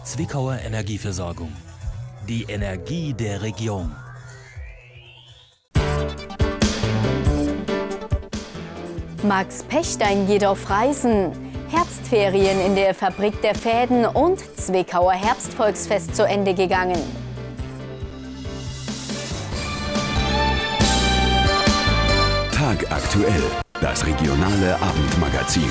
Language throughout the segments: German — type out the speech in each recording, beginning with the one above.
Zwickauer Energieversorgung. Die Energie der Region. Max Pechstein geht auf Reisen. Herbstferien in der Fabrik der Fäden und Zwickauer Herbstvolksfest zu Ende gegangen. Tag aktuell, das regionale Abendmagazin.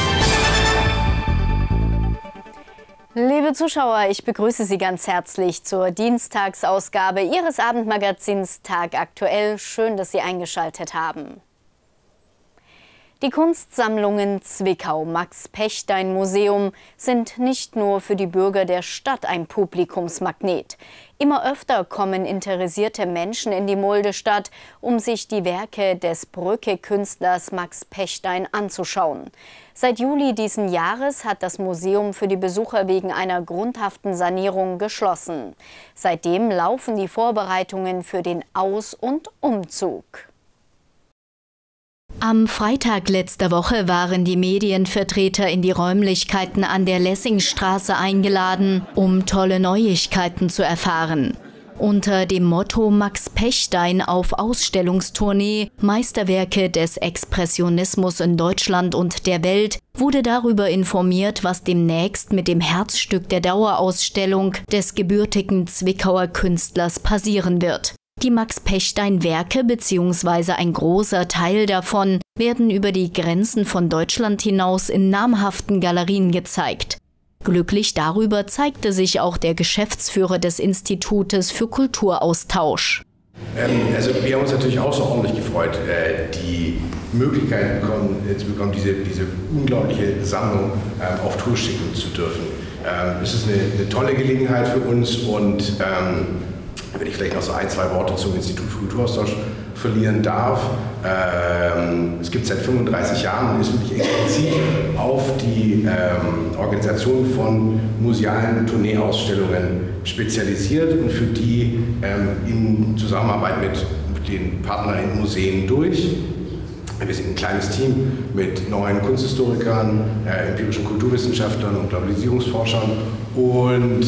Liebe Zuschauer, ich begrüße Sie ganz herzlich zur Dienstagsausgabe Ihres Abendmagazins Tag aktuell. Schön, dass Sie eingeschaltet haben. Die Kunstsammlungen Zwickau Max-Pechstein Museum sind nicht nur für die Bürger der Stadt ein Publikumsmagnet. Immer öfter kommen interessierte Menschen in die Mulde-Stadt, um sich die Werke des Brücke-Künstlers Max Pechstein anzuschauen. Seit Juli diesen Jahres hat das Museum für die Besucher wegen einer grundhaften Sanierung geschlossen. Seitdem laufen die Vorbereitungen für den Aus- und Umzug. Am Freitag letzter Woche waren die Medienvertreter in die Räumlichkeiten an der Lessingstraße eingeladen, um tolle Neuigkeiten zu erfahren. Unter dem Motto Max Pechstein auf Ausstellungstournee, Meisterwerke des Expressionismus in Deutschland und der Welt, wurde darüber informiert, was demnächst mit dem Herzstück der Dauerausstellung des gebürtigen Zwickauer Künstlers passieren wird. Die Max-Pechstein-Werke bzw. ein großer Teil davon werden über die Grenzen von Deutschland hinaus in namhaften Galerien gezeigt. Glücklich darüber zeigte sich auch der Geschäftsführer des Institutes für Kulturaustausch. Also wir haben uns natürlich außerordentlich gefreut, die Möglichkeit zu bekommen, diese unglaubliche Sammlung auf Tour schicken zu dürfen. Es ist eine tolle Gelegenheit für uns und wenn ich vielleicht noch so ein, zwei Worte zum Institut für Kulturaustausch verlieren darf. Es gibt seit 35 Jahren und ist wirklich explizit auf die Organisation von musealen Tourneeausstellungen spezialisiert und für die in Zusammenarbeit mit den Partnern in Museen durch. Wir sind ein kleines Team mit 9 Kunsthistorikern, empirischen Kulturwissenschaftlern und Globalisierungsforschern und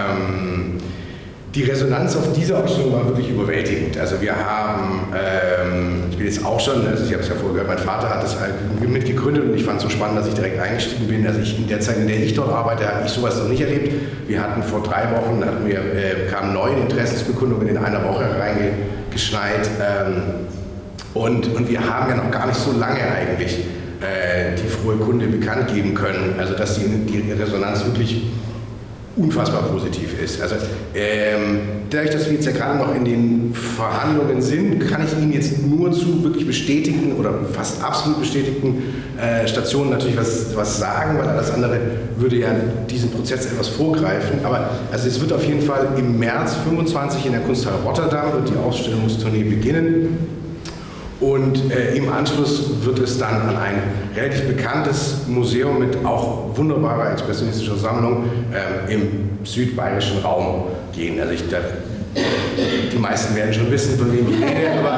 die Resonanz auf diese Ausstellung war wirklich überwältigend. Also wir haben, ich bin jetzt auch schon, also ich habe es ja vorher gehört, mein Vater hat das halt mitgegründet und ich fand es so spannend, dass ich direkt eingestiegen bin. Also in der Zeit, in der ich dort arbeite, habe ich sowas noch nicht erlebt. Wir hatten vor 3 Wochen, kamen 9 Interessensbekundungen in einer Woche reingeschneit und wir haben ja noch gar nicht so lange eigentlich die frohe Kunde bekannt geben können. Also dass die Resonanz wirklich unfassbar positiv ist. Also dadurch, dass wir jetzt ja gerade noch in den Verhandlungen sind, kann ich Ihnen jetzt nur zu wirklich bestätigten oder fast absolut bestätigten Stationen natürlich was sagen, weil alles andere würde ja diesen Prozess etwas vorgreifen. Aber also es wird auf jeden Fall im März 25 in der Kunsthalle Rotterdam wird die Ausstellungstournee beginnen. Und im Anschluss wird es dann an ein relativ bekanntes Museum mit auch wunderbarer expressionistischer Sammlung im südbayerischen Raum gehen. Also die meisten werden schon wissen, von wem ich rede, aber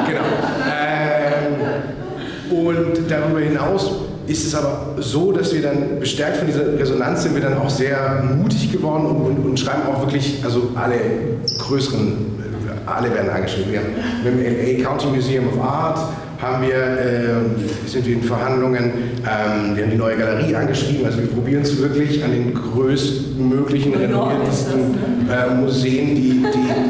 genau. Und darüber hinaus ist es aber so, dass wir dann bestärkt von dieser Resonanz sind wir dann auch sehr mutig geworden und schreiben auch wirklich, also alle werden angeschrieben. Mit dem LA County Museum of Art sind wir in Verhandlungen. Wir haben die neue Galerie angeschrieben. Also wir probieren es wirklich an den größtmöglichen, renommiertesten Museen,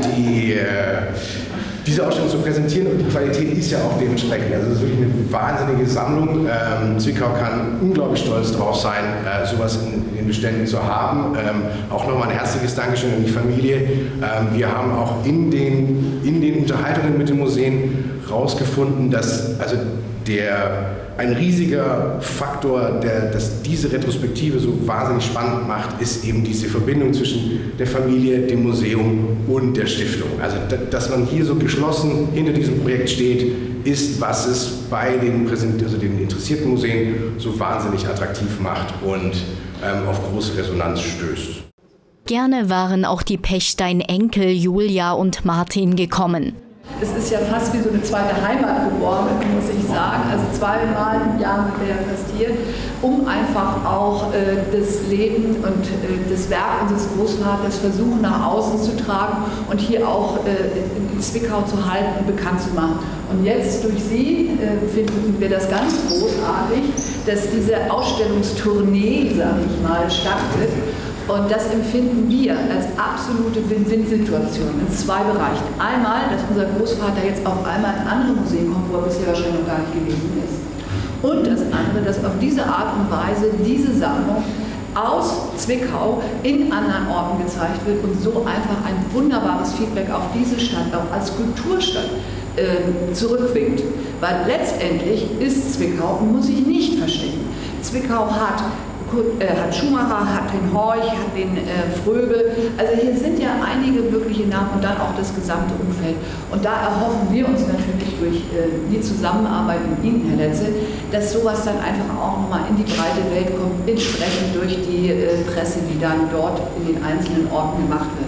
diese Ausstellung zu präsentieren. Und die Qualität ist ja auch dementsprechend. Also es ist wirklich eine wahnsinnige Sammlung. Zwickau kann unglaublich stolz darauf sein, sowas in den Beständen zu haben. Auch nochmal ein herzliches Dankeschön an die Familie. Wir haben auch in den Unterhaltungen mit den Museen herausgefunden, dass also ein riesiger Faktor, dass diese Retrospektive so wahnsinnig spannend macht, ist eben diese Verbindung zwischen der Familie, dem Museum und der Stiftung. Also, dass man hier so geschlossen hinter diesem Projekt steht, ist, was es bei den interessierten Museen so wahnsinnig attraktiv macht und auf große Resonanz stößt. Gerne waren auch die Pechstein-Enkel Julia und Martin gekommen. Es ist ja fast wie so eine zweite Heimat geworden, muss ich sagen. Also 2-mal im Jahr sind wir ja fast hier, um einfach auch das Leben und das Werk unseres Großvaters versuchen nach außen zu tragen und hier auch in Zwickau zu halten und bekannt zu machen. Und jetzt durch Sie finden wir das ganz großartig, dass diese Ausstellungstournee, sage ich mal, stattfindet. Und das empfinden wir als absolute Win-Win-Situation in 2 Bereichen. Einmal, dass unser Großvater jetzt auf einmal in andere Museen kommt, wo er bisher wahrscheinlich noch gar nicht gewesen ist. Und das andere, dass auf diese Art und Weise diese Sammlung aus Zwickau in anderen Orten gezeigt wird und so einfach ein wunderbares Feedback auf diese Stadt, auch als Kulturstadt, zurückwinkt. Weil letztendlich ist Zwickau, muss ich nicht verstecken. Zwickau hat Schumacher, hat den Horch, hat den Fröbel. Also hier sind ja einige wirkliche Namen und dann auch das gesamte Umfeld. Und da erhoffen wir uns natürlich durch die Zusammenarbeit mit Ihnen, Herr Letze, dass sowas dann einfach auch nochmal in die breite Welt kommt, entsprechend durch die Presse, die dann dort in den einzelnen Orten gemacht wird.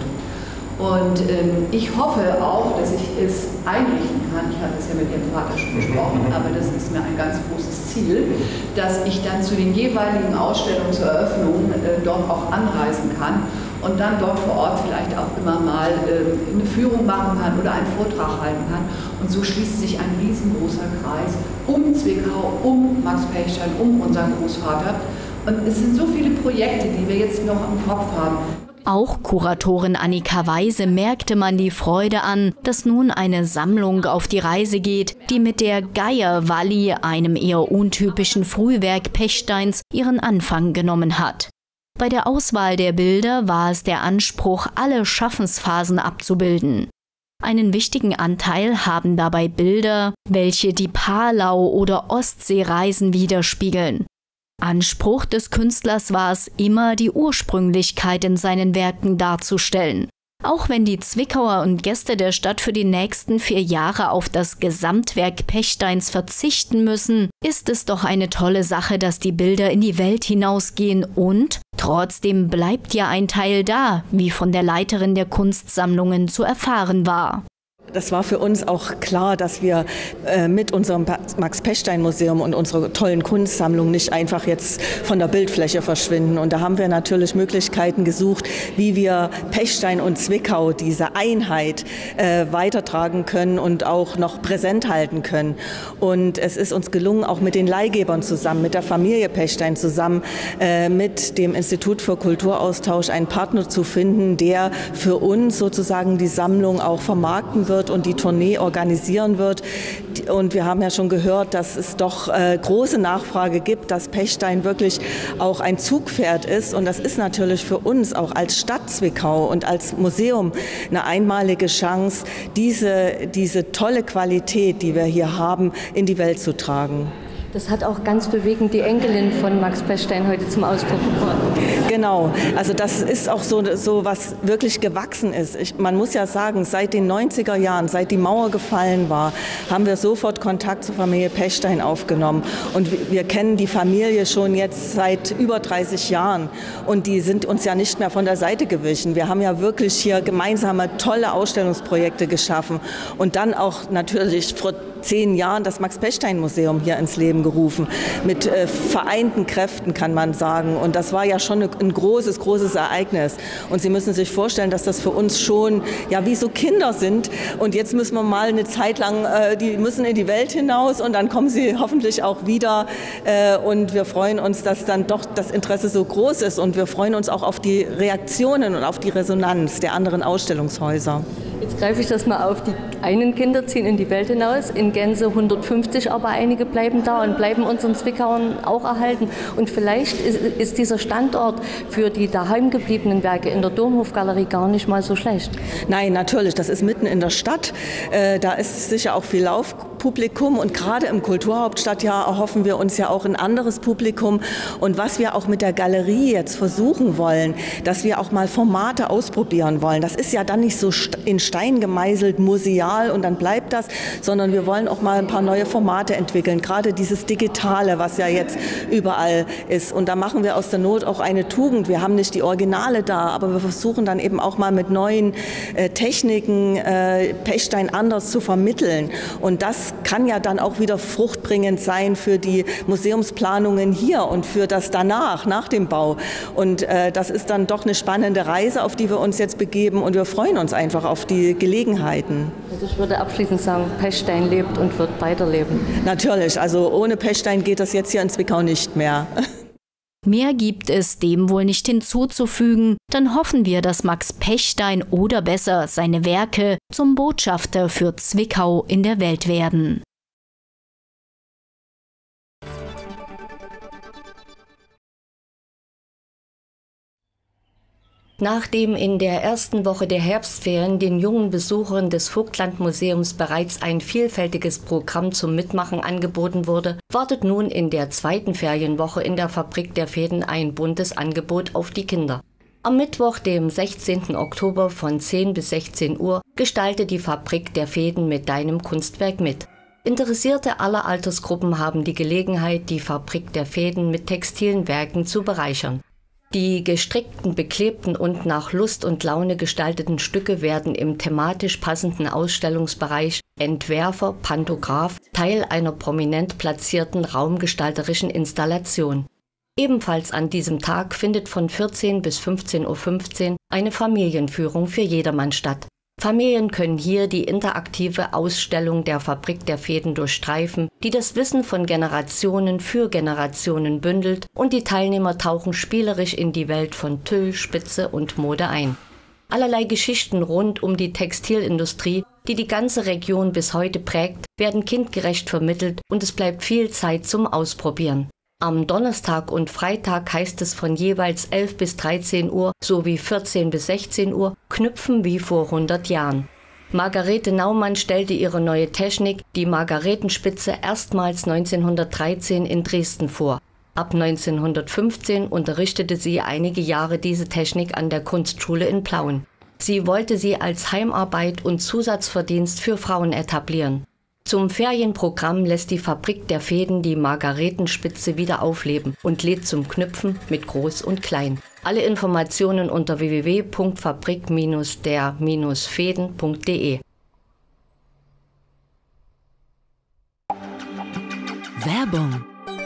Und ich hoffe auch, dass ich es einrichten kann, ich hatte es ja mit Ihrem Vater schon besprochen, aber das ist mir ein ganz großes Ziel, dass ich dann zu den jeweiligen Ausstellungen zur Eröffnung dort auch anreisen kann und dann dort vor Ort vielleicht auch immer mal eine Führung machen kann oder einen Vortrag halten kann. Und so schließt sich ein riesengroßer Kreis um Zwickau, um Max Pechstein, um unseren Großvater. Und es sind so viele Projekte, die wir jetzt noch im Kopf haben. Auch Kuratorin Annika Weise merkte man die Freude an, dass nun eine Sammlung auf die Reise geht, die mit der Geierwalli, einem eher untypischen Frühwerk Pechsteins, ihren Anfang genommen hat. Bei der Auswahl der Bilder war es der Anspruch, alle Schaffensphasen abzubilden. Einen wichtigen Anteil haben dabei Bilder, welche die Palau- oder Ostseereisen widerspiegeln. Anspruch des Künstlers war es immer, die Ursprünglichkeit in seinen Werken darzustellen. Auch wenn die Zwickauer und Gäste der Stadt für die nächsten 4 Jahre auf das Gesamtwerk Pechsteins verzichten müssen, ist es doch eine tolle Sache, dass die Bilder in die Welt hinausgehen und trotzdem bleibt ja ein Teil da, wie von der Leiterin der Kunstsammlungen zu erfahren war. Das war für uns auch klar, dass wir mit unserem Max-Pechstein-Museum und unserer tollen Kunstsammlung nicht einfach jetzt von der Bildfläche verschwinden. Und da haben wir natürlich Möglichkeiten gesucht, wie wir Pechstein und Zwickau, diese Einheit, weitertragen können und auch noch präsent halten können. Und es ist uns gelungen, auch mit den Leihgebern zusammen, mit der Familie Pechstein zusammen, mit dem Institut für Kulturaustausch einen Partner zu finden, der für uns sozusagen die Sammlung auch vermarkten wird und die Tournee organisieren wird. Und wir haben ja schon gehört, dass es doch große Nachfrage gibt, dass Pechstein wirklich auch ein Zugpferd ist. Und das ist natürlich für uns auch als Stadt Zwickau und als Museum eine einmalige Chance, diese tolle Qualität, die wir hier haben, in die Welt zu tragen. Das hat auch ganz bewegend die Enkelin von Max Pechstein heute zum Ausdruck gebracht. Genau, also das ist auch so was wirklich gewachsen ist. Man muss ja sagen, seit den 90er Jahren, seit die Mauer gefallen war, haben wir sofort Kontakt zur Familie Pechstein aufgenommen. Und wir kennen die Familie schon jetzt seit über 30 Jahren. Und die sind uns ja nicht mehr von der Seite gewichen. Wir haben ja wirklich hier gemeinsame tolle Ausstellungsprojekte geschaffen. Und dann auch natürlich vor 10 Jahren das Max-Pechstein-Museum hier ins Leben gerufen. Mit vereinten Kräften, kann man sagen. Und das war ja schon ein großes Ereignis. Und Sie müssen sich vorstellen, dass das für uns schon ja wie so Kinder sind. Und jetzt müssen wir mal eine Zeit lang, die müssen in die Welt hinaus und dann kommen sie hoffentlich auch wieder. Und wir freuen uns, dass dann doch das Interesse so groß ist. Und wir freuen uns auch auf die Reaktionen und auf die Resonanz der anderen Ausstellungshäuser. Jetzt greife ich das mal auf. Die einen Kinder ziehen in die Welt hinaus, in Gänze 150, aber einige bleiben da und bleiben unseren Zwickauern auch erhalten. Und vielleicht ist dieser Standort für die daheim gebliebenen Werke in der Domhofgalerie gar nicht mal so schlecht. Nein, natürlich, das ist mitten in der Stadt. Da ist sicher auch viel Publikum und gerade im Kulturhauptstadtjahr erhoffen wir uns ja auch ein anderes Publikum. Und was wir auch mit der Galerie jetzt versuchen wollen, dass wir auch mal Formate ausprobieren wollen. Das ist ja dann nicht so in Stein gemeißelt, museal und dann bleibt das, sondern wir wollen auch mal ein paar neue Formate entwickeln. Gerade dieses Digitale, was ja jetzt überall ist. Und da machen wir aus der Not auch eine Tugend. Wir haben nicht die Originale da, aber wir versuchen dann eben auch mal mit neuen Techniken Pechstein anders zu vermitteln. Und das kann ja dann auch wieder fruchtbringend sein für die Museumsplanungen hier und für das danach, nach dem Bau. Und das ist dann doch eine spannende Reise, auf die wir uns jetzt begeben und wir freuen uns einfach auf die Gelegenheiten. Also ich würde abschließend sagen, Pechstein lebt und wird weiterleben. Natürlich, also ohne Pechstein geht das jetzt hier in Zwickau nicht mehr. Mehr gibt es dem wohl nicht hinzuzufügen, dann hoffen wir, dass Max Pechstein oder besser seine Werke zum Botschafter für Zwickau in der Welt werden. Nachdem in der ersten Woche der Herbstferien den jungen Besuchern des Vogtlandmuseums bereits ein vielfältiges Programm zum Mitmachen angeboten wurde, wartet nun in der zweiten Ferienwoche in der Fabrik der Fäden ein buntes Angebot auf die Kinder. Am Mittwoch, dem 16. Oktober von 10 bis 16 Uhr, gestalte die Fabrik der Fäden mit deinem Kunstwerk mit. Interessierte aller Altersgruppen haben die Gelegenheit, die Fabrik der Fäden mit textilen Werken zu bereichern. Die gestrickten, beklebten und nach Lust und Laune gestalteten Stücke werden im thematisch passenden Ausstellungsbereich Entwerfer, Pantograph Teil einer prominent platzierten raumgestalterischen Installation. Ebenfalls an diesem Tag findet von 14 bis 15:15 Uhr eine Familienführung für jedermann statt. Familien können hier die interaktive Ausstellung der Fabrik der Fäden durchstreifen, die das Wissen von Generationen für Generationen bündelt, und die Teilnehmer tauchen spielerisch in die Welt von Tüll, Spitze und Mode ein. Allerlei Geschichten rund um die Textilindustrie, die die ganze Region bis heute prägt, werden kindgerecht vermittelt und es bleibt viel Zeit zum Ausprobieren. Am Donnerstag und Freitag heißt es von jeweils 11 bis 13 Uhr sowie 14 bis 16 Uhr Knüpfen wie vor 100 Jahren. Margarete Naumann stellte ihre neue Technik, die Margaretenspitze, erstmals 1913 in Dresden vor. Ab 1915 unterrichtete sie einige Jahre diese Technik an der Kunstschule in Plauen. Sie wollte sie als Heimarbeit und Zusatzverdienst für Frauen etablieren. Zum Ferienprogramm lässt die Fabrik der Fäden die Margaretenspitze wieder aufleben und lädt zum Knüpfen mit Groß und Klein. Alle Informationen unter www.fabrik-der-fäden.de. Werbung.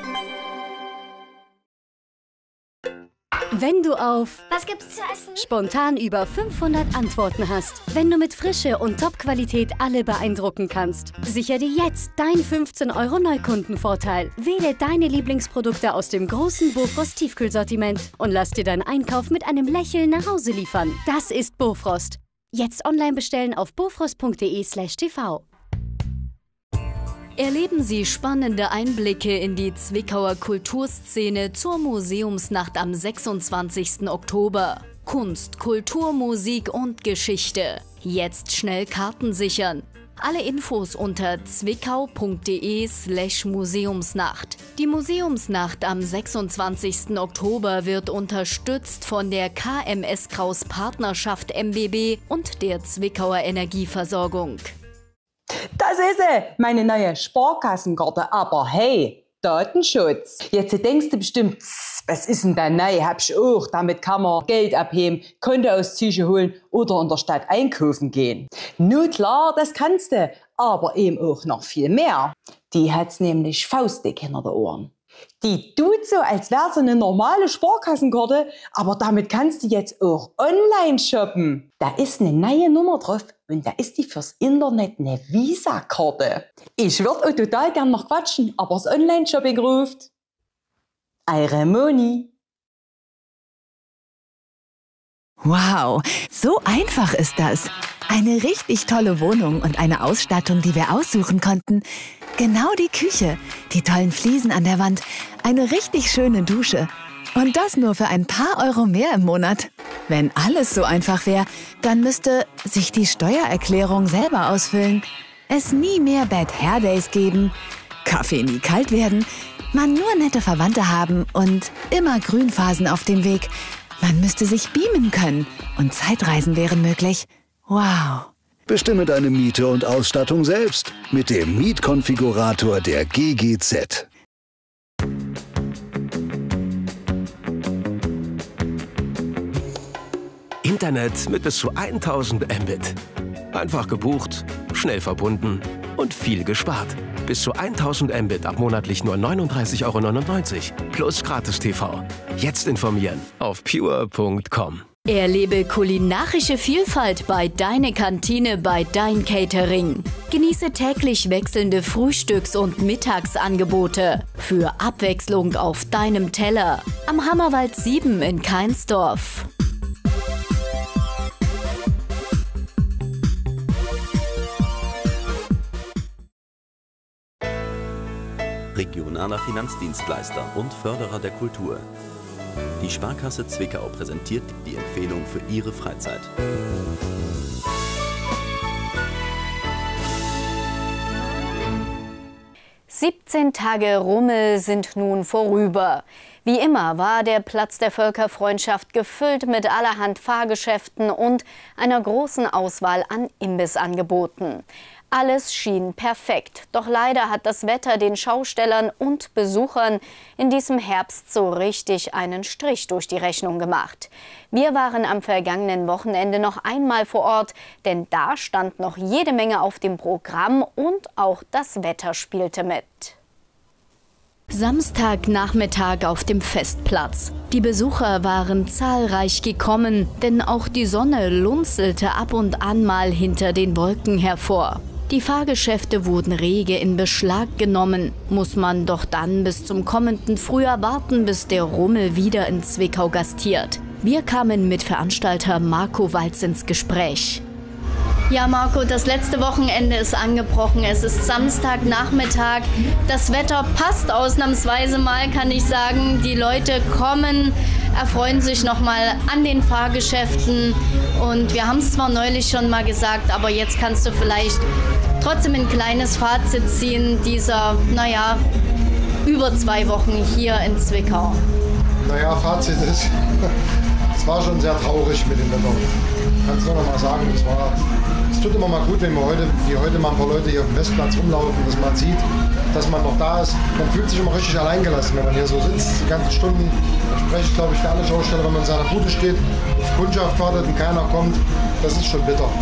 Wenn du auf Was gibt's zu essen? spontan über 500 Antworten hast, wenn du mit Frische und Top-Qualität alle beeindrucken kannst, sichere dir jetzt dein 15 € Neukundenvorteil. Wähle deine Lieblingsprodukte aus dem großen Bofrost Tiefkühlsortiment und lass dir deinen Einkauf mit einem Lächeln nach Hause liefern. Das ist Bofrost. Jetzt online bestellen auf bofrost.de/tv. Erleben Sie spannende Einblicke in die Zwickauer Kulturszene zur Museumsnacht am 26. Oktober. Kunst, Kultur, Musik und Geschichte. Jetzt schnell Karten sichern. Alle Infos unter zwickau.de/Museumsnacht. Die Museumsnacht am 26. Oktober wird unterstützt von der KMS Kraus Partnerschaft MBB und der Zwickauer Energieversorgung. Das ist sie, meine neue Sparkassenkarte. Aber hey, Datenschutz. Jetzt denkst du bestimmt, was ist denn da neu? Hab ich auch. Damit kann man Geld abheben, Kontoauszüge holen oder in der Stadt einkaufen gehen. Nur klar, das kannst du. Aber eben auch noch viel mehr. Die hat's nämlich faustdick hinter den Ohren. Die tut so, als wäre es eine normale Sparkassenkarte, aber damit kannst du jetzt auch online shoppen. Da ist eine neue Nummer drauf und da ist die fürs Internet eine Visa-Karte. Ich würde auch total gern noch quatschen, aber das Online-Shopping ruft. Eure Moni. Wow, so einfach ist das. Eine richtig tolle Wohnung und eine Ausstattung, die wir aussuchen konnten. Genau die Küche, die tollen Fliesen an der Wand, eine richtig schöne Dusche. Und das nur für ein paar Euro mehr im Monat. Wenn alles so einfach wäre, dann müsste sich die Steuererklärung selber ausfüllen. es nie mehr Bad Hair Days geben, Kaffee nie kalt werden, man nur nette Verwandte haben und immer Grünphasen auf dem Weg. Man müsste sich beamen können und Zeitreisen wären möglich. Wow! Bestimme deine Miete und Ausstattung selbst mit dem Mietkonfigurator der GGZ. Internet mit bis zu 1000 Mbit. Einfach gebucht, schnell verbunden und viel gespart. Bis zu 1000 Mbit ab monatlich nur 39,99 € plus Gratis-TV. Jetzt informieren auf pure.com. Erlebe kulinarische Vielfalt bei Deine Kantine bei Dein Catering. Genieße täglich wechselnde Frühstücks- und Mittagsangebote. Für Abwechslung auf deinem Teller. Am Hammerwald 7 in Kainsdorf. Regionaler Finanzdienstleister und Förderer der Kultur. Die Sparkasse Zwickau präsentiert die Empfehlung für Ihre Freizeit. "17 Tage Rummel sind nun vorüber. Wie immer war der Platz der Völkerfreundschaft gefüllt mit allerhand Fahrgeschäften und einer großen Auswahl an Imbissangeboten. Alles schien perfekt, doch leider hat das Wetter den Schaustellern und Besuchern in diesem Herbst so richtig einen Strich durch die Rechnung gemacht. Wir waren am vergangenen Wochenende noch einmal vor Ort, denn da stand noch jede Menge auf dem Programm und auch das Wetter spielte mit. Samstagnachmittag auf dem Festplatz. Die Besucher waren zahlreich gekommen, denn auch die Sonne lunzelte ab und an mal hinter den Wolken hervor. Die Fahrgeschäfte wurden rege in Beschlag genommen. Muss man doch dann bis zum kommenden Frühjahr warten, bis der Rummel wieder in Zwickau gastiert. Wir kamen mit Veranstalter Marco Walz ins Gespräch. Ja, Marco, das letzte Wochenende ist angebrochen. Es ist Samstagnachmittag. Das Wetter passt ausnahmsweise mal, kann ich sagen. Die Leute kommen, erfreuen sich nochmal an den Fahrgeschäften. Und wir haben es zwar neulich schon mal gesagt, aber jetzt kannst du vielleicht trotzdem ein kleines Fazit ziehen dieser, über 2 Wochen hier in Zwickau. Fazit ist, es war schon sehr traurig mit dem Wetter. Ich kann es nur noch mal sagen, es tut immer mal gut, wenn wir heute mal ein paar Leute hier auf dem Festplatz rumlaufen, dass man sieht, dass man noch da ist. Man fühlt sich immer richtig alleingelassen, wenn man hier so sitzt, die ganzen Stunden. Da spreche ich, glaube ich, für alle Schausteller, wenn man in seiner Bude steht, auf Kundschaft wartet und keiner kommt, das ist schon bitter.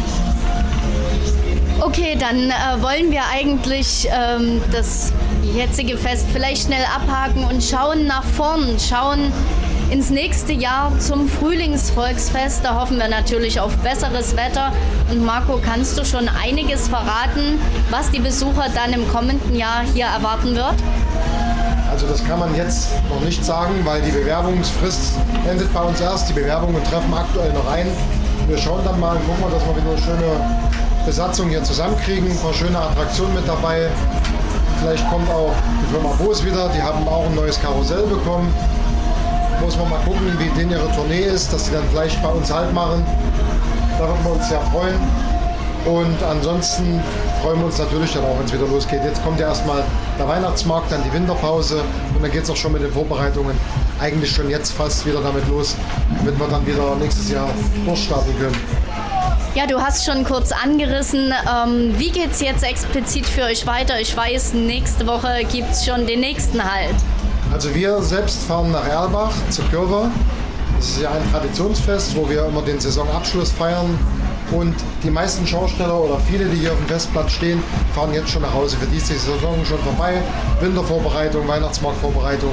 Okay, dann wollen wir eigentlich das jetzige Fest vielleicht schnell abhaken und schauen nach vorn, schauen ins nächste Jahr zum Frühlingsvolksfest. Da hoffen wir natürlich auf besseres Wetter. Und Marco, kannst du schon einiges verraten, was die Besucher dann im kommenden Jahr hier erwarten wird? Also das kann man jetzt noch nicht sagen, weil die Bewerbungsfrist endet bei uns erst. Die Bewerbungen treffen aktuell noch ein. Wir schauen dann mal und gucken, dass wir wieder eine schöne Besatzung hier zusammenkriegen. Ein paar schöne Attraktionen mit dabei. Vielleicht kommt auch die Firma Bose wieder. Die haben auch ein neues Karussell bekommen. Muss man mal gucken, wie denn ihre Tournee ist, dass sie dann vielleicht bei uns Halt machen. Da würden wir uns sehr freuen. Und ansonsten freuen wir uns natürlich dann auch, wenn es wieder losgeht. Jetzt kommt ja erstmal der Weihnachtsmarkt, dann die Winterpause und dann geht es auch schon mit den Vorbereitungen eigentlich schon jetzt fast wieder damit los, damit wir dann wieder nächstes Jahr durchstarten können. Ja, du hast schon kurz angerissen. Wie geht es jetzt explizit für euch weiter? Ich weiß, nächste Woche gibt es schon den nächsten Halt. Also wir selbst fahren nach Erlbach zu Kürber. Das ist ja ein Traditionsfest, wo wir immer den Saisonabschluss feiern. Und die meisten Schausteller oder viele, die hier auf dem Festplatz stehen, fahren jetzt schon nach Hause. Für die ist die Saison schon vorbei. Wintervorbereitung, Weihnachtsmarktvorbereitung.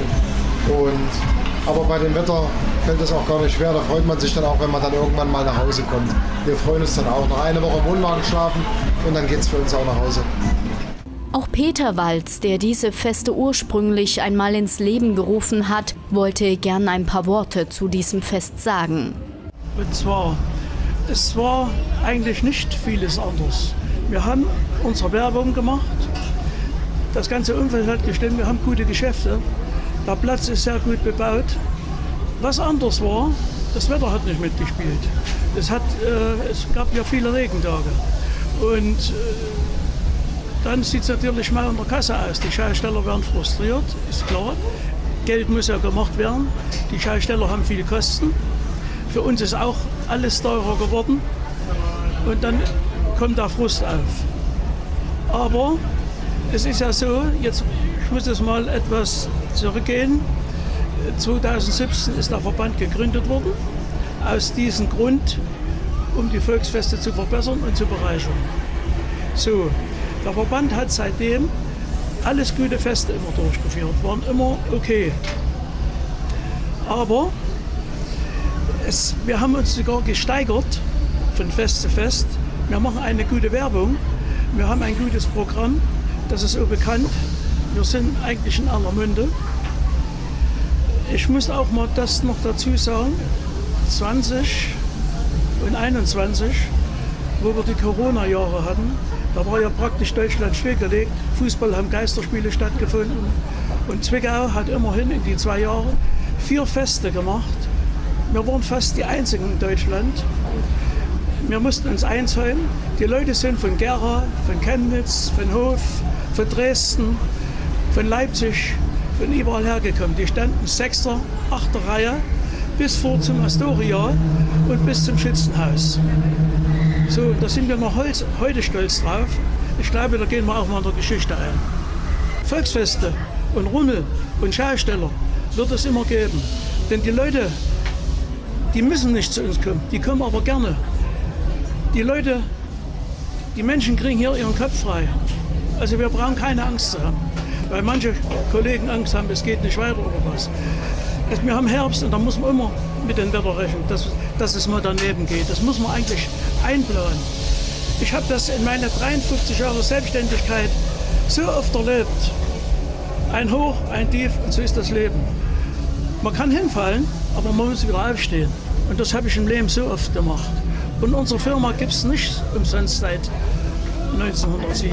Aber bei dem Wetter fällt das auch gar nicht schwer. Da freut man sich dann auch, wenn man dann irgendwann mal nach Hause kommt. Wir freuen uns dann auch. Noch eine Woche im Wohnwagen schlafen und dann geht es für uns auch nach Hause. Auch Peter Walz, der diese Feste ursprünglich einmal ins Leben gerufen hat, wollte gern ein paar Worte zu diesem Fest sagen. Und zwar, es war eigentlich nicht vieles anders. Wir haben unsere Werbung gemacht, das ganze Umfeld hat gestimmt, wir haben gute Geschäfte, der Platz ist sehr gut bebaut. Was anders war, das Wetter hat nicht mitgespielt. Es gab ja viele Regentage und dann sieht es natürlich mal in der Kasse aus. Die Schausteller werden frustriert, ist klar. Geld muss ja gemacht werden. Die Schausteller haben viel Kosten. Für uns ist auch alles teurer geworden. Und dann kommt der Frust auf. Aber es ist ja so, jetzt, ich muss jetzt mal etwas zurückgehen. 2017 ist der Verband gegründet worden. Aus diesem Grund, um die Volksfeste zu verbessern und zu bereichern. So, der Verband hat seitdem alles gute Feste immer durchgeführt, waren immer okay. Aber wir haben uns sogar gesteigert von Fest zu Fest. Wir machen eine gute Werbung, wir haben ein gutes Programm, das ist auch bekannt. Wir sind eigentlich in aller Munde. Ich muss auch mal das noch dazu sagen, 20 und 21, wo wir die Corona-Jahre hatten, da war ja praktisch Deutschland stillgelegt. Fußball haben Geisterspiele stattgefunden. Und Zwickau hat immerhin in die 2 Jahre 4 Feste gemacht. Wir waren fast die Einzigen in Deutschland. Wir mussten uns einzäumen. Die Leute sind von Gera, von Chemnitz, von Hof, von Dresden, von Leipzig, von überall hergekommen. Die standen 6., 8. Reihe bis vor zum Astoria und bis zum Schützenhaus. So, da sind wir noch heute stolz drauf. Ich glaube, da gehen wir auch mal in der Geschichte ein. Volksfeste und Rummel und Schausteller wird es immer geben. Denn die Leute, die müssen nicht zu uns kommen, die kommen aber gerne. Die Menschen kriegen hier ihren Kopf frei. Also wir brauchen keine Angst zu haben. Weil manche Kollegen Angst haben, es geht nicht weiter oder was. Wir haben Herbst und da muss man immer mit dem Wetter rechnen, dass es mal daneben geht. Das muss man eigentlich einplanen. Ich habe das in meinen 53 Jahren Selbstständigkeit so oft erlebt. Ein Hoch, ein Tief und so ist das Leben. Man kann hinfallen, aber man muss wieder aufstehen. Und das habe ich im Leben so oft gemacht. Und unsere Firma gibt es nicht umsonst seit 1907.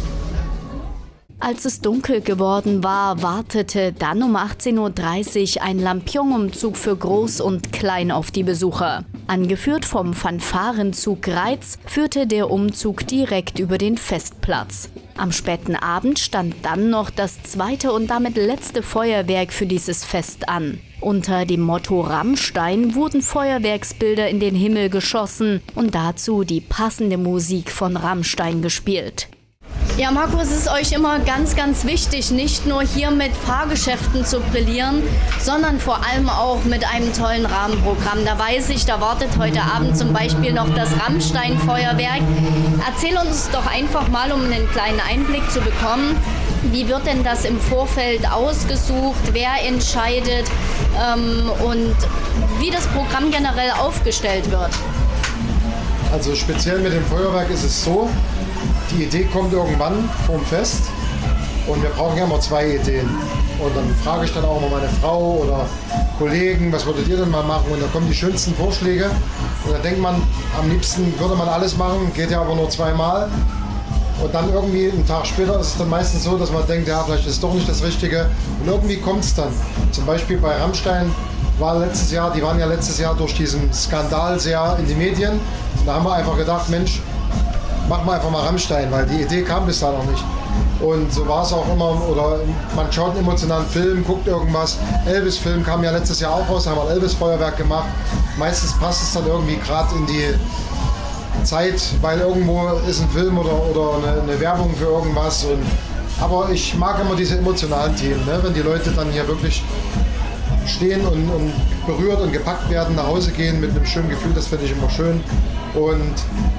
Als es dunkel geworden war, wartete dann um 18:30 Uhr ein Lampion-Umzug für Groß und Klein auf die Besucher. Angeführt vom Fanfarenzug Reiz führte der Umzug direkt über den Festplatz. Am späten Abend stand dann noch das zweite und damit letzte Feuerwerk für dieses Fest an. Unter dem Motto Rammstein wurden Feuerwerksbilder in den Himmel geschossen und dazu die passende Musik von Rammstein gespielt. Ja, Marco, es ist euch immer ganz, ganz wichtig, nicht nur hier mit Fahrgeschäften zu brillieren, sondern vor allem auch mit einem tollen Rahmenprogramm. Da weiß ich, da wartet heute Abend zum Beispiel noch das Rammstein-Feuerwerk. Erzähl uns doch einfach mal, um einen kleinen Einblick zu bekommen, wie wird denn das im Vorfeld ausgesucht, wer entscheidet und wie das Programm generell aufgestellt wird? Also speziell mit dem Feuerwerk ist es so, die Idee kommt irgendwann vorm Fest und wir brauchen ja immer 2 Ideen. Und dann frage ich dann auch mal meine Frau oder Kollegen, was würdet ihr denn mal machen? Und dann kommen die schönsten Vorschläge. Und dann denkt man, am liebsten würde man alles machen, geht ja aber nur 2-mal. Und dann irgendwie einen Tag später ist es dann meistens so, dass man denkt, ja, vielleicht ist es doch nicht das Richtige. Und irgendwie kommt es dann. Zum Beispiel bei Rammstein die waren ja letztes Jahr durch diesen Skandal sehr in die Medien. Und da haben wir einfach gedacht, Mensch, machen wir einfach mal Rammstein, weil die Idee kam bis da noch nicht. Und so war es auch immer, oder man schaut einen emotionalen Film, guckt irgendwas. Elvis-Film kam ja letztes Jahr auch raus, haben wir Elvis-Feuerwerk gemacht. Meistens passt es dann irgendwie gerade in die Zeit, weil irgendwo ist ein Film oder eine Werbung für irgendwas. Aber ich mag immer diese emotionalen Themen, ne? Wenn die Leute dann hier wirklich stehen und berührt und gepackt werden, nach Hause gehen mit einem schönen Gefühl, das finde ich immer schön. Und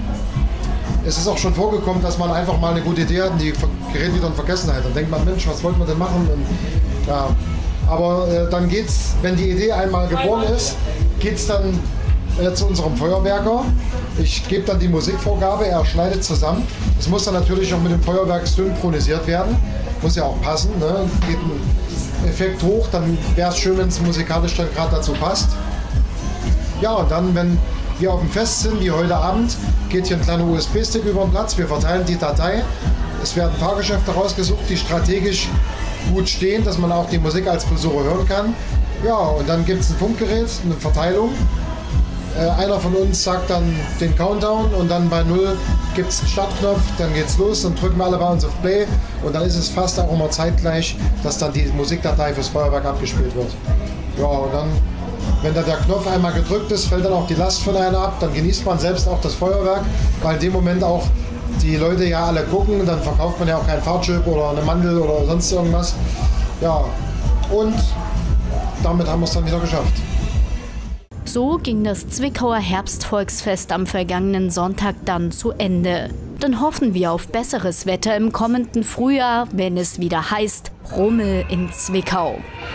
es ist auch schon vorgekommen, dass man einfach mal eine gute Idee hat und die gerät wieder in Vergessenheit. Dann denkt man, Mensch, was wollten wir denn machen? Und, ja. Aber dann geht's, wenn die Idee einmal geboren ist, geht's dann zu unserem Feuerwerker. Ich gebe dann die Musikvorgabe, er schneidet zusammen. Das muss dann natürlich auch mit dem Feuerwerk synchronisiert werden. Muss ja auch passen, ne? Geht ein Effekt hoch, dann wäre es schön, wenn es musikalisch dann gerade dazu passt. Ja, und dann, wenn wir auf dem Fest sind, wie heute Abend, geht hier ein kleiner USB-Stick über den Platz. Wir verteilen die Datei. Es werden Fahrgeschäfte rausgesucht, die strategisch gut stehen, dass man auch die Musik als Besucher hören kann. Ja, und dann gibt es ein Funkgerät, eine Verteilung. Einer von uns sagt dann den Countdown und dann bei 0 gibt es einen Startknopf, dann geht's los, dann drücken wir alle bei uns auf Play und dann ist es fast auch immer zeitgleich, dass dann die Musikdatei fürs Feuerwerk abgespielt wird. Ja, und dann, wenn da der Knopf einmal gedrückt ist, fällt dann auch die Last von einer ab, dann genießt man selbst auch das Feuerwerk, weil in dem Moment auch die Leute ja alle gucken, dann verkauft man ja auch kein Fahrtschip oder eine Mandel oder sonst irgendwas. Ja, und damit haben wir es dann wieder geschafft. So ging das Zwickauer Herbstvolksfest am vergangenen Sonntag dann zu Ende. Dann hoffen wir auf besseres Wetter im kommenden Frühjahr, wenn es wieder heißt Rummel in Zwickau.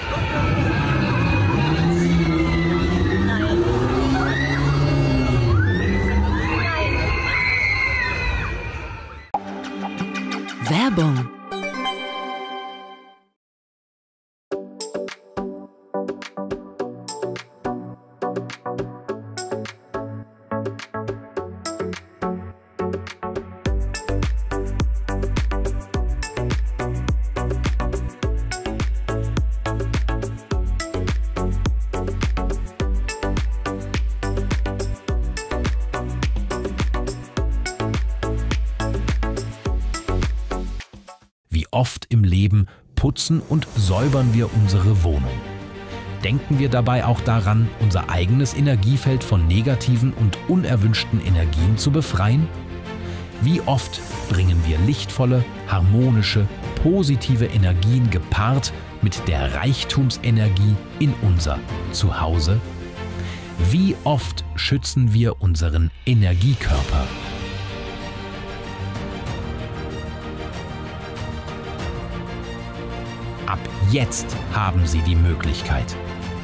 Werbung. Oft im Leben putzen und säubern wir unsere Wohnung. Denken wir dabei auch daran, unser eigenes Energiefeld von negativen und unerwünschten Energien zu befreien? Wie oft bringen wir lichtvolle, harmonische, positive Energien gepaart mit der Reichtumsenergie in unser Zuhause? Wie oft schützen wir unseren Energiekörper? Ab jetzt haben Sie die Möglichkeit.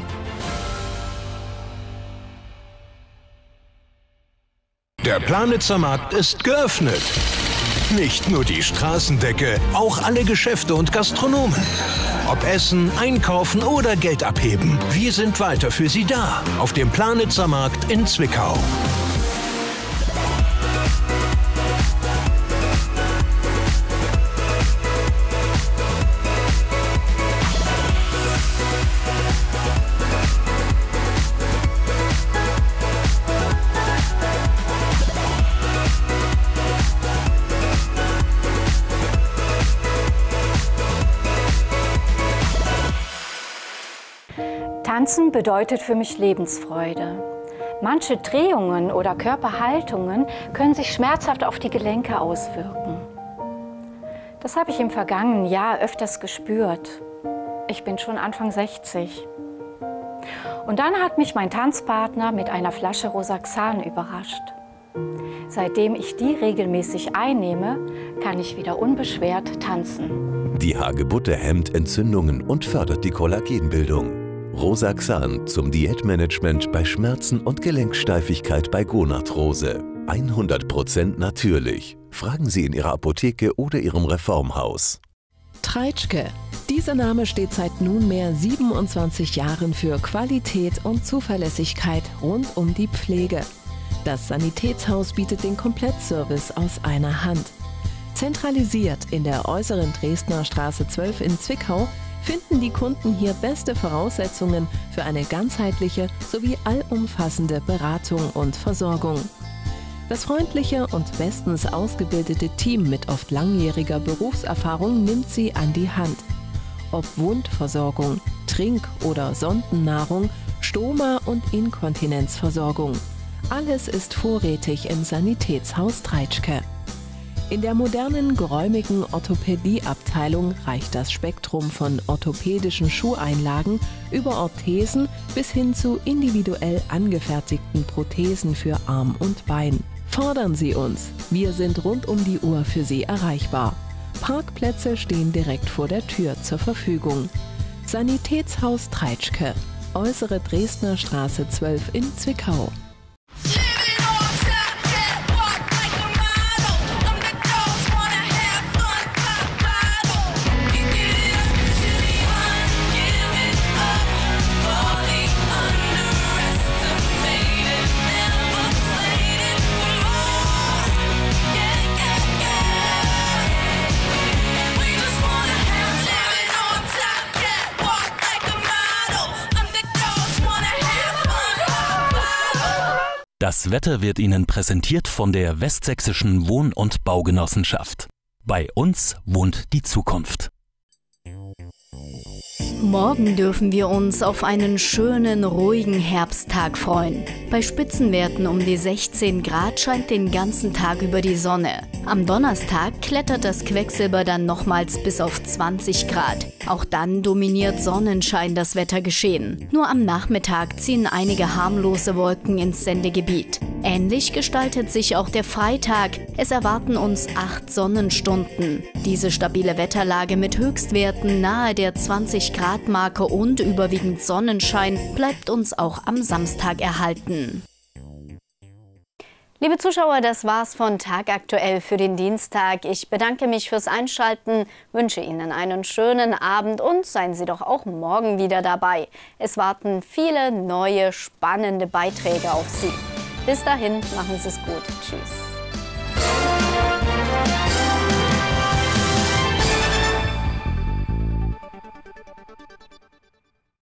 Der Planitzer Markt ist geöffnet. Nicht nur die Straßendecke, auch alle Geschäfte und Gastronomen. Ob Essen, Einkaufen oder Geld abheben, wir sind weiter für Sie da. Auf dem Planitzer Markt in Zwickau. Tanzen bedeutet für mich Lebensfreude. Manche Drehungen oder Körperhaltungen können sich schmerzhaft auf die Gelenke auswirken. Das habe ich im vergangenen Jahr öfters gespürt. Ich bin schon Anfang 60. Und dann hat mich mein Tanzpartner mit einer Flasche Rosaxan überrascht. Seitdem ich die regelmäßig einnehme, kann ich wieder unbeschwert tanzen. Die Hagebutte hemmt Entzündungen und fördert die Kollagenbildung. Rosaxan zum Diätmanagement bei Schmerzen und Gelenksteifigkeit bei Gonarthrose. 100% natürlich. Fragen Sie in Ihrer Apotheke oder Ihrem Reformhaus. Treitschke. Dieser Name steht seit nunmehr 27 Jahren für Qualität und Zuverlässigkeit rund um die Pflege. Das Sanitätshaus bietet den Komplettservice aus einer Hand. Zentralisiert in der äußeren Dresdner Straße 12 in Zwickau finden die Kunden hier beste Voraussetzungen für eine ganzheitliche sowie allumfassende Beratung und Versorgung. Das freundliche und bestens ausgebildete Team mit oft langjähriger Berufserfahrung nimmt sie an die Hand. Ob Wundversorgung, Trink- oder Sondennahrung, Stoma- und Inkontinenzversorgung. Alles ist vorrätig im Sanitätshaus Treitschke. In der modernen, geräumigen Orthopädieabteilung reicht das Spektrum von orthopädischen Schuheinlagen über Orthesen bis hin zu individuell angefertigten Prothesen für Arm und Bein. Fordern Sie uns! Wir sind rund um die Uhr für Sie erreichbar. Parkplätze stehen direkt vor der Tür zur Verfügung. Sanitätshaus Treitschke, äußere Dresdner Straße 12 in Zwickau. Das Wetter wird Ihnen präsentiert von der Westsächsischen Wohn- und Baugenossenschaft. Bei uns wohnt die Zukunft. Morgen dürfen wir uns auf einen schönen, ruhigen Herbsttag freuen. Bei Spitzenwerten um die 16 Grad scheint den ganzen Tag über die Sonne. Am Donnerstag klettert das Quecksilber dann nochmals bis auf 20 Grad. Auch dann dominiert Sonnenschein das Wettergeschehen. Nur am Nachmittag ziehen einige harmlose Wolken ins Sendegebiet. Ähnlich gestaltet sich auch der Freitag. Es erwarten uns 8 Sonnenstunden. Diese stabile Wetterlage mit Höchstwerten nahe der 20-Grad-Marke und überwiegend Sonnenschein bleibt uns auch am Samstag erhalten. Liebe Zuschauer, das war's von Tagaktuell für den Dienstag. Ich bedanke mich fürs Einschalten, wünsche Ihnen einen schönen Abend und seien Sie doch auch morgen wieder dabei. Es warten viele neue, spannende Beiträge auf Sie. Bis dahin, machen Sie es gut. Tschüss.